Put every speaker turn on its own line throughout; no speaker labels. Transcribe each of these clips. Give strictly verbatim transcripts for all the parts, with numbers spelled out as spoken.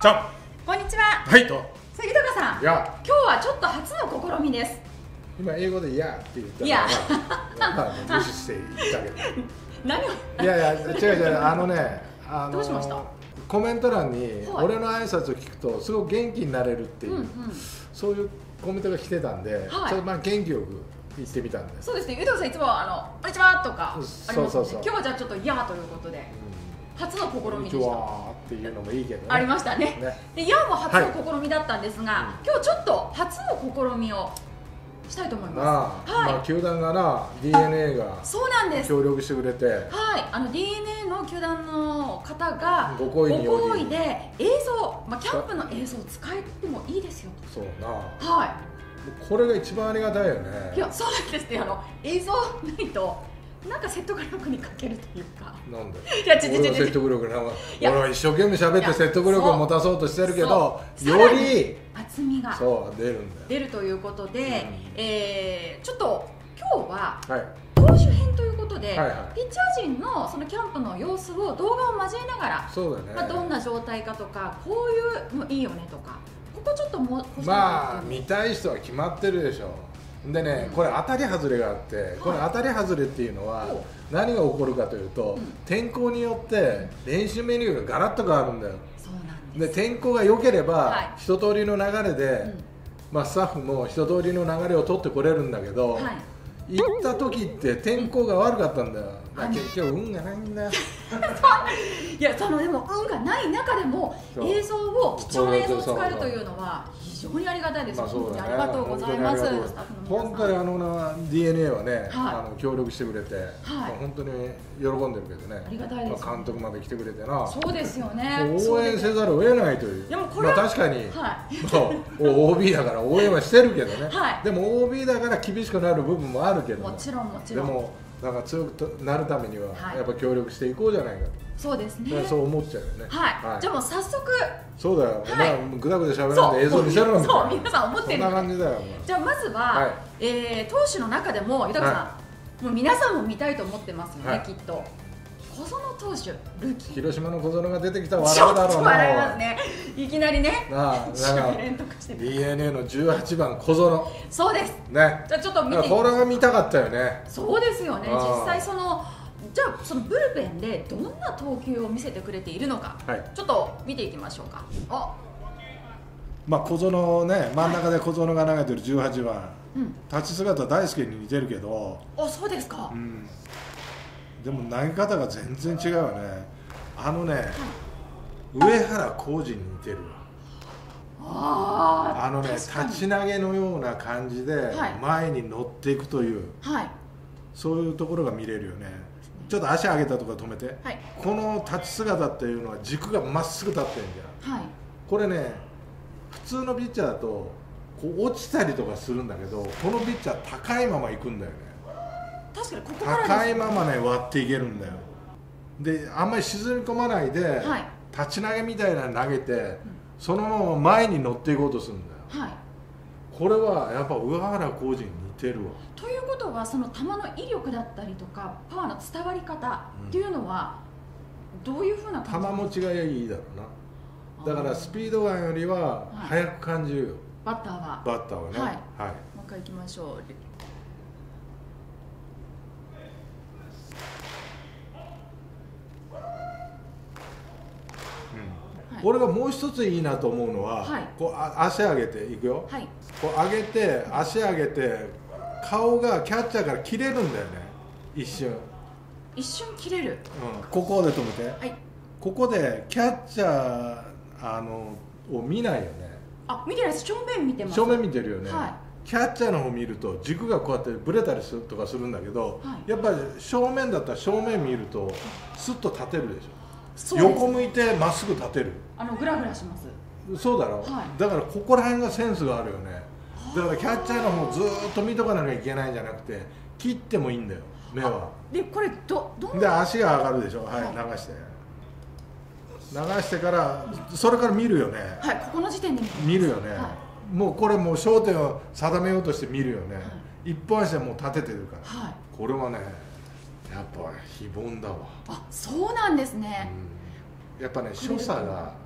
じゃ
こんにちは。
はいと
杉高さん、
いや
今日はちょっと初の試みです。
今英語で「いや」って言ったら
いや
まあ、まあ、無視して言ったけど
何を
いやいや違う違うあのねあの
どうしました？
コメント欄に
はい
俺の挨拶を聞くとすごく元気になれるっていう、
うんうん、
そういうコメントが来てたんで、
はい、
それまあ元気よく言ってみたんで。
そうですね。ゆうたさんいつもあのこんにちはとかありますので、
そうそうそう
今日はじゃあちょっといやということで、うん、初の試みでした。
っていうのもいいけどね。
ありましたね。ねで、いやも初の試みだったんですが、はい、今日ちょっと初の試みをしたいと思います。
ああ、はい、まあ球団がな ディーエヌエー が
そうなんです
協力してくれて、
はい、あの ディーエヌエー の球団の方が
ご好意により
ご好意で映像、まあキャンプの映像を使えてもいいですよ。
そうな。
はい。
これが一番ありがたいよね。
いや、そうなんですね。あの映像ないとなんか説得力に欠けるというか。
なんで？
いや、ちちちち。
説得力な。俺は一生懸命喋って説得力を持たそうとしてるけど、より
厚みが
そう出るんだよ。
出るということで、うん、えー、ちょっと今日は、
はい、
投手編ということで、
はいはい、
ピッチャー陣のそのキャンプの様子を動画を交えながら、
そうだね。
まあどんな状態かとか、こういうのいいよねとか、ここちょっとも
まあ見たい人は決まってるでしょ。でね、これ当たり外れがあって、これ当たり外れっていうのは何が起こるかというと、天候によって練習メニューがガラッと変わるんだよ。
そうなんです。
で天候が良ければ一通りの流れで、まあスタッフも一通りの流れを取ってこれるんだけど、行った時って天候が悪かったんだよ。結局運がないんだよ。
いや、そのでも運がない中でも映像を貴重な映像を使えるというのは非常にありがたいです。
まあそうだね、
ありがとうございます。
本当にあの ディーエヌエー はね、はい、あの協力してくれて、はい、本当に喜んでるけどね。
ありがたいです。
まあ監督まで来てくれてな。
そうですよね。
応援せざるを得ないという。
いやもうこれ
まあ確かに、
はい、
オービー だから応援はしてるけどね。
はい、
でも オービー だから厳しくなる部分もあるけど。
もちろんもちろん。
でもなんか強くなるためにはやっぱ協力していこうじゃないかと。
そうですね。
そう思っちゃうよね。
はい。じゃあもう早速。
そうだよ。まあグダグダ喋らないで映像見せろみたいな。
そう皆さん思ってる。
そんな感じだよ。
じゃあまずはえ投手の中でも豊さん、もう皆さんも見たいと思ってますよねきっと。小園投手、ルーキー。
広島の小園が出てきたら笑うだろうな。
ちょっと笑いますね。いきなりね。
なあ、なんか ディーエヌエー のじゅうはちばん小園。
そうです。
ね。
じゃあちょっと見て。
これが見たかったよね。
そうですよね。実際そのじゃあそのブルペンでどんな投球を見せてくれているのか、ちょっと見ていきましょうか。あ。
まあ小園ね、真ん中で小園が投げてるじゅうはちばん。立ち姿大輔に似てるけど。
あ、そうですか。
うん。でも投げ方が全然違うよね。あのね、はい、上原浩二に似てるわ。あのね、立ち投げのような感じで前に乗っていくという、はい、そういうところが見れるよね。ちょっと足上げたところ止めて、はい、この立ち姿っていうのは軸がまっすぐ立ってるじゃん、はい、これね普通のピッチャーだとこう落ちたりとかするんだけど、このピッチャー高いまま行くんだよね。
確かにここから
高いままね割っていけるんだよ。であんまり沈み込まないで、はい、立ち投げみたいなの投げて、うん、そのまま前に乗っていこうとするんだよ、はい、これはやっぱ上原浩二に似てるわ。
ということはその球の威力だったりとかパワーの伝わり方っていうのはどういうふうな感じ
球持ちがいいだろうな。だからスピードガンよりは速く感じるよ、はい、
バッターは
バッターはね、はい、はい、
もう一回いきましょう。
俺がもう一ついいなと思うのは、はい、こうあ足上げていくよ、はい、こう上げて足上げて顔がキャッチャーから切れるんだよね。一瞬
一瞬切れる、
うん、ここで止めて、はい、ここでキャッチャーあのを見ないよね。
あ、見てないです。正面見てます。
正面見てるよね、
はい、
キャッチャーの方見ると軸がこうやってブレたりするとかするんだけど、はい、やっぱり正面だったら正面見るとスッと立てるでしょ。横向いてまっすぐ立てる。
あのグラグラします。
そうだろ、はい、だからここら辺がセンスがあるよね。だからキャッチャーの方ずーっと見とかなきゃいけないんじゃなくて切ってもいいんだよ目は。
でこれどどん
で足が上がるでしょ。はい、はい、流して流してからそれから見るよね。はい、
ここの時点で
見るよね、はい、もうこれもう焦点を定めようとして見るよね、はい、一本足でもう立ててるから、はい、これはねやっぱ非凡だわ。
あ、そうなんですね、
うん、やっぱね所作が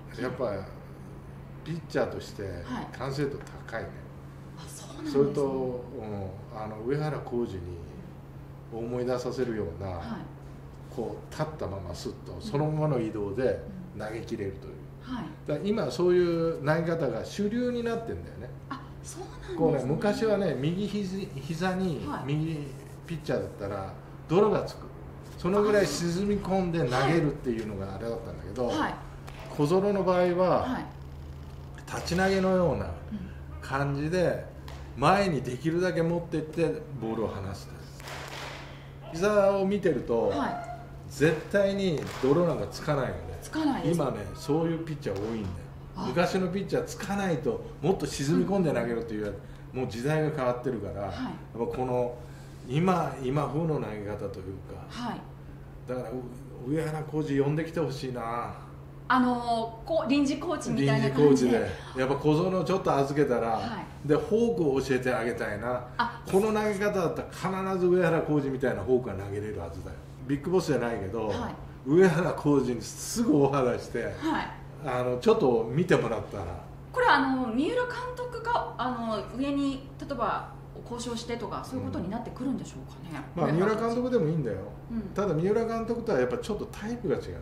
やっぱピッチャーとして完成度高いね、
はい、あ、そうなんですね。
それと、うん、あの上原浩二に思い出させるような、はい、こう立ったまますっとそのままの移動で投げ切れるという、うん、はい、だから今そういう投げ方が主流になってるんだよね。
あ、そうなんですね。
こうね、昔はね、右膝に右ピッチャーだったら泥がつく、そのぐらい沈み込んで投げるっていうのがあれだったんだけど、はい、小園の場合は、はい、立ち投げのような感じで前にできるだけ持っていってボールを離す。膝を見てると、はい、絶対に泥なんかつかないよね。
つかないです。
今ね、そういうピッチャー多いんだよ。昔のピッチャーつかないともっと沈み込んで投げろという、うん、もう時代が変わってるから、はい、やっぱこの今今風の投げ方というか、はい、だから上原浩二呼んできてほしいな。
あのこ臨時コーチみたいな感じで、
臨時コーチでやっぱ小園をちょっと預けたら、はい、でフォークを教えてあげたいな。この投げ方だったら必ず上原浩二みたいなフォークが投げれるはずだよ。ビッグボスじゃないけど、はい、上原浩二にすぐお話して、はい、あのちょっと見てもらったら。
これあの三浦監督があの上に例えば交渉してとかそういうことになってくるんでしょうかね。
うん、まあ、三浦監督でもいいんだよ、うん、ただ三浦監督とはやっぱちょっとタイプが違うな。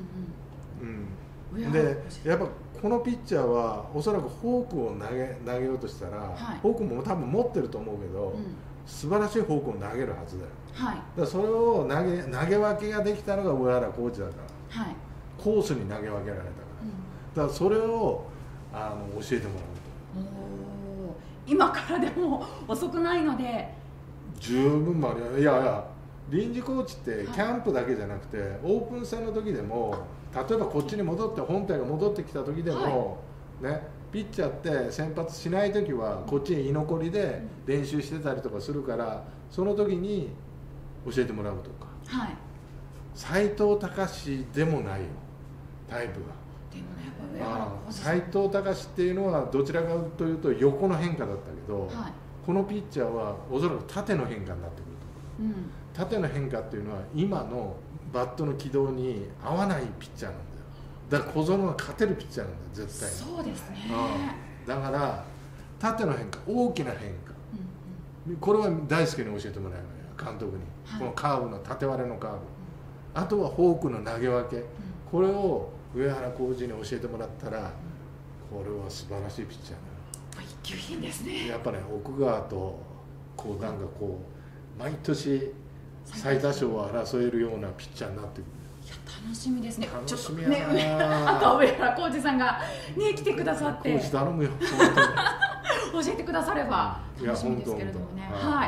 うんうん、でやっぱこのピッチャーはおそらくフォークを投げ投げようとしたら、はい、フォークも多分持ってると思うけど、うん、素晴らしいフォークを投げるはずだよ、はい、だからそれを投げ投げ分けができたのが上原コーチだから、はい、コースに投げ分けられたから、うん、だからそれをあの教えてもらうと。
今からでも遅くないので
十分間に合う。いやいや、臨時コーチってキャンプだけじゃなくて、はい、オープン戦の時でも例えばこっちに戻って本体が戻ってきた時でも、はい、ね、ピッチャーって先発しない時はこっちに居残りで練習してたりとかするから、その時に教えてもらうとか、はい、斎藤隆でもないよタイプが。斎藤隆っていうのはどちらかというと横の変化だったけど、はい、このピッチャーはおそらく縦の変化になってくると、うん、縦の変化っていうのは今のバットの軌道に合わないピッチャーなんだよ。だから小園が勝てるピッチャーなんだよ絶対に。
そうですね、
うん、だから縦の変化、大きな変化、うんうん、これは大輔に教えてもらえばいい監督に、はい、このカーブの縦割れのカーブ、あとはフォークの投げ分け、うん、これを上原浩二に教えてもらったら、これは素晴らしいピッチャー
だ。一級品ですね。
やっぱね、奥川とこうなんかこう毎年最多勝を争えるようなピッチャーになってくる。
いや、楽しみですね。
楽しみやな。
ちょっとね、あと上原浩二さんがね来てくださって、
浩二頼むよ
教えてくだされば楽しみですけれどもね。はい。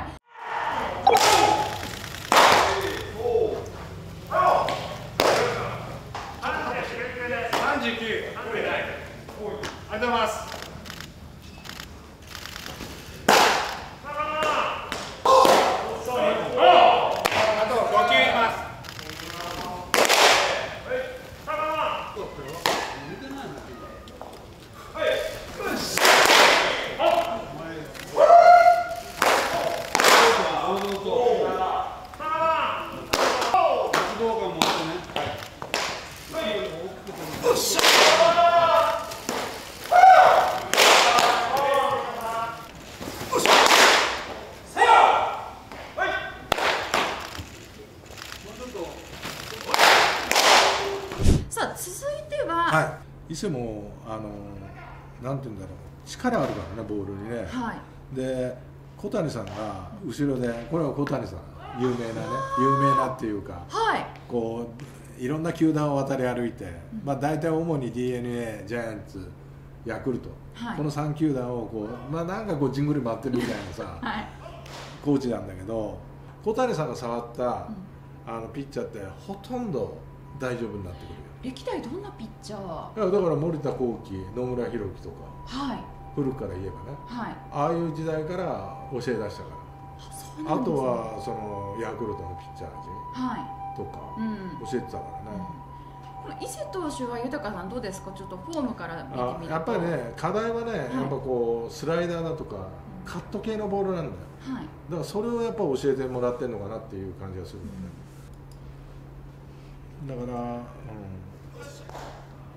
さんじゅうきゅう、ありがとうございます。あとごきゅういます。
伊勢もあのなんて言うんだろう、力あるからねボールにね、はい、で小谷さんが後ろで、これは小谷さん有名なね、有名なっていうか、はい、こういろんな球団を渡り歩いて、うん、まあ大体主に ディーエヌエー、ジャイアンツ、ヤクルト、はい、このさん球団をこう、まあ、なんかこうじんぐり回ってるみたいなさ、はい、コーチなんだけど、小谷さんが触った、うん、あのピッチャーってほとんど大丈夫になってくるよ。
歴代どんなピッチャー？
いやだから森田幸喜、野村弘樹とか、はい、古くから言えばね、はい、ああいう時代から教え出したから。 あ, そうなんですね、あとはそのヤクルトのピッチャー陣、はい、とか、うん、教えてたからね、
うん、伊勢投手は豊さんどうですか？ちょっとフォームから見てみると。
やっぱりね、課題はね、はい、やっぱこうスライダーだとか、うん、カット系のボールなんだよ、はい、だからそれをやっぱ教えてもらってるのかなっていう感じがするよね、うん、だから、うん、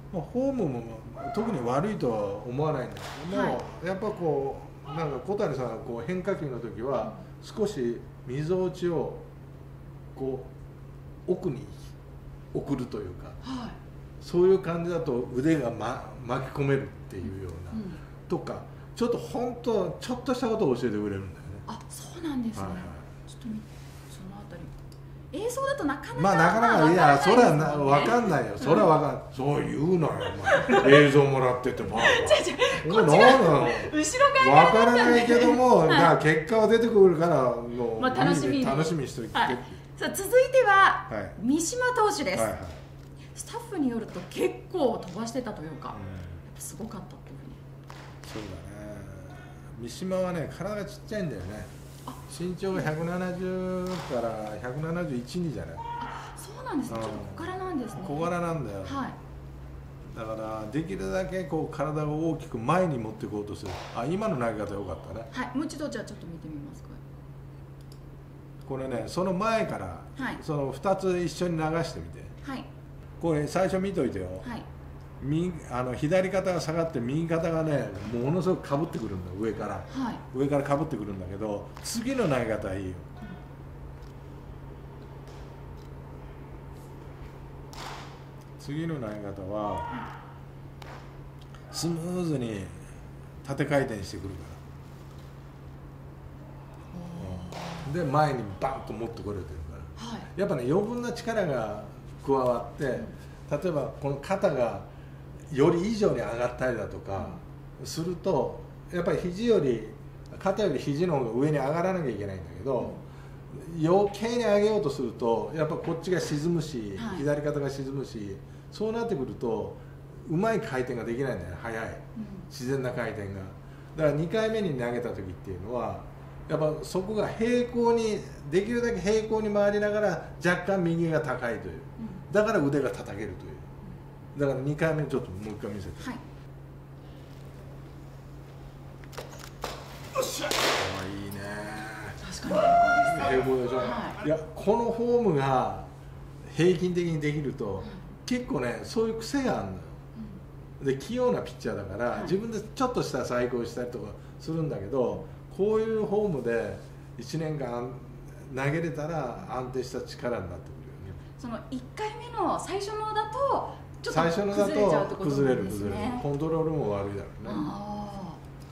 まあ、フォームも特に悪いとは思わないんだけども、はい、やっぱこうなんか小谷さんがこう変化球の時は少しみぞおちをこう奥に送るというか、はい、そういう感じだと腕が、ま、巻き込めるっていうような、うん、とかちょっと本当ちょっとしたことを教えてくれるんだよね。
あ、そうなんですね。はいはい、ちょっとそのあたり映像だとなかなか
まあなかなかいやそれはな分かんないよ。それは分かんない。そう言うのよ。お前映像もらっててまあ。
違う違う。こっちが後ろ側
分からないけども、はい、結果は出てくるからもう、
まあ、楽しみに
楽しみにしておいて。はい、
さあ続いては、はい、三島投手です。はいはい、スタッフによると結構飛ばしてたというか、うん、やっぱすごかったというふうに。
そうだね。三島はね体がちっちゃいんだよね。身長がひゃくななじゅうからひゃくななじゅういち、にじゃない。
あ、そうなんですね。ちょっと小柄なんですね。
小柄なんだよ。はい。だからできるだけこう体を大きく前に持っていこうとする。あ、今の投げ方良かったね。
はい。もう一度じゃあちょっと見てみますか。
これね、その前から、はい、そのふたつ一緒に流してみて。はい。これ最初見といてよ。はい。右あの左肩が下がって右肩がねものすごくかぶってくるんだ上から、はい、上からかぶってくるんだけど次の投げ方はいいよ、うん、次の投げ方は、うん、スムーズに縦回転してくるから、うん、で前にバンと持ってこれてるから、はい、やっぱね余分な力が加わって、うん、例えばこの肩がより以上に上がったりだとかするとやっぱり肘より肩より肘の方が上に上がらなきゃいけないんだけど、余計に上げようとするとやっぱこっちが沈むし、はい、左肩が沈むし、そうなってくるとうまい回転ができないんだよね。速い、うん、自然な回転が。だからにかいめに投げた時っていうのはやっぱそこが平行にできるだけ平行に回りながら若干右が高いという、うん、だから腕が叩けるという。だからにかいめちょっともういっかい見せて。はい。よっしゃ。ああいいね。
確かに
平行でしょ。はい、いやこのフォームが平均的にできると、うん、結構ねそういう癖があるのよ。うん、で器用なピッチャーだから、はい、自分でちょっとした細工をしたりとかするんだけど、こういうフォームでいちねんかん投げれたら安定した力になってくるよね。
そのいっかいめの最初のだと。
最初のだと崩れる崩れる、コントロールも悪いだろうね。あ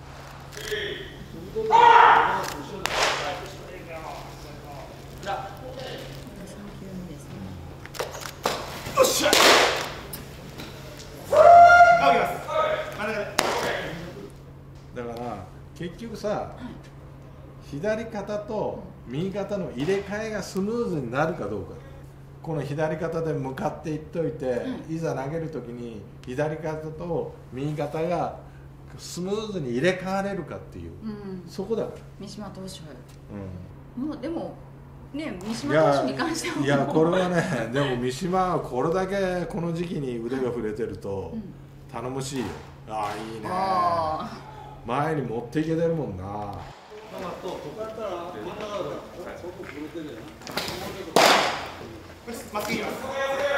よっしゃ。だから結局さ、はい、左肩と右肩の入れ替えがスムーズになるかどうか。この左肩で向かっていっといて、うん、いざ投げるときに左肩と右肩がスムーズに入れ替われるかっていう、うん、そこだから
三島投手、うん、もうでもね三島投手に関してはい
やこれはねでも三島はこれだけこの時期に腕が触れてると頼もしいよ。ああいいね。あ前に持っていけてるもんな。まっすぐいきます。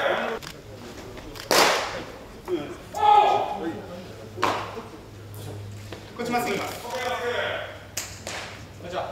こっちまっすぐいきます。こんにちは。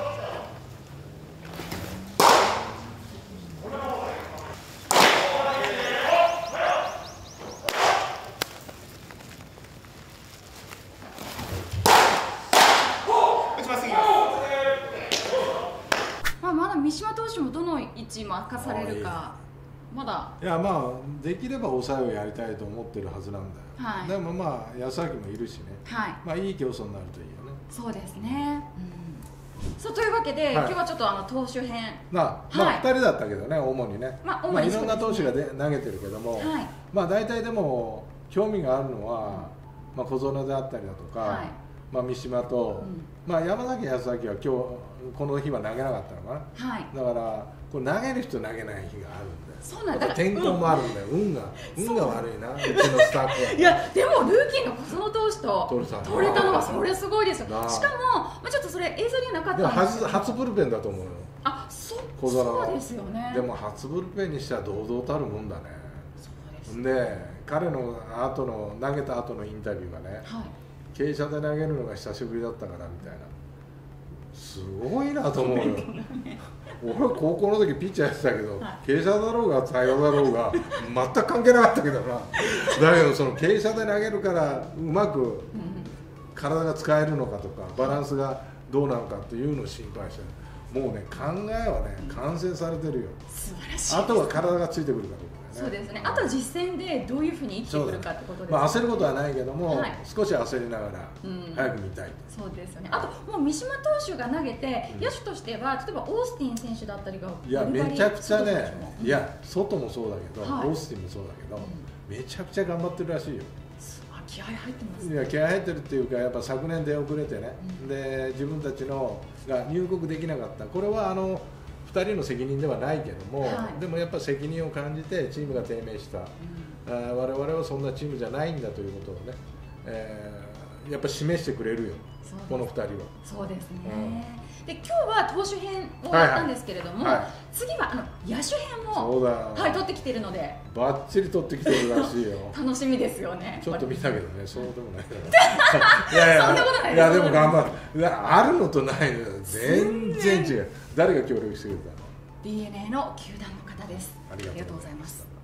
三島投手もどの位置任されるかまだ。
いやまあできれば抑えをやりたいと思ってるはずなんだよ、はい、でもまあ安明もいるしね、はい、まあいい競争になるといいよね。
そうですね、うん、そうというわけで、はい、今日はちょっとあの投手編
まあ、まあ、はい、ふたりだったけどね主にね、まあ、まあいろんな投手がで投げてるけども、はい、まあ大体でも興味があるのは、まあ、小園であったりだとか、はい、まあ、三島と、うん、まあ山崎康明は今日この日は投げなかったのかな、はい、だからこれ投げる人投げない日があるんだよ。
そうなんだ。
天候もあるんだよ、うん、運が運が悪いなうちのスタッフは。
いやでもルーキーの小園投手と取れたのはそれすごいですよ。しかも、まあ、ちょっとそれ映像にはなかったんですけど
初ブルペンだと思うよ。
あ、そそうですよね。
でも初ブルペンにしては堂々たるもんだね。そうです。で彼の後の投げた後のインタビューがね、はい、傾斜で投げるのが久しぶりだったからみたいな、すごいなと思うよ。俺は高校の時ピッチャーやってたけど、はい、傾斜だろうが平らだろうが全く関係なかったけどな。だけどその傾斜で投げるからうまく体が使えるのかとかバランスがどうなのかっていうのを心配してる。もうね、考えはね完成されてるよ。
素晴らしい。
あとは体がついてくるかどうかね。
そうですね。あとは実践でどういうふうに生きてくるかってことですね。
まあ焦ることはないけども、はい、少し焦りながら早く見たい、うん、
そうですよね。あともう三島投手が投げて、うん、野手としては例えばオースティン選手だったりが
いやめちゃくちゃね、いや外もそうだけど、はい、オースティンもそうだけど、うん、めちゃくちゃ頑張ってるらしいよ。
気合入ってますね。
いや気合入ってるっていうか、やっぱ昨年出遅れてね、うん、で自分たちのが入国できなかった、これはあのふたりの責任ではないけども、はい、でもやっぱ責任を感じてチームが低迷した、うん、あ我々はそんなチームじゃないんだということをね、えー、やっぱ示してくれるよ、このふたりは。
そうですね、うんで今日は投手編をやったんですけれども、はいはい、次はあの野手編も
そうだ、
はい、取ってきているので
バッチリ取ってきてるらしいよ。
楽しみですよね。
ちょっと見たけどね、そうでもないいやいや
そんなことないです。
いやでも頑張る。いやあるのとないの全然違う。誰が協力してくれたの？
ディーエヌエー の球団の方です。
ありがとうございます。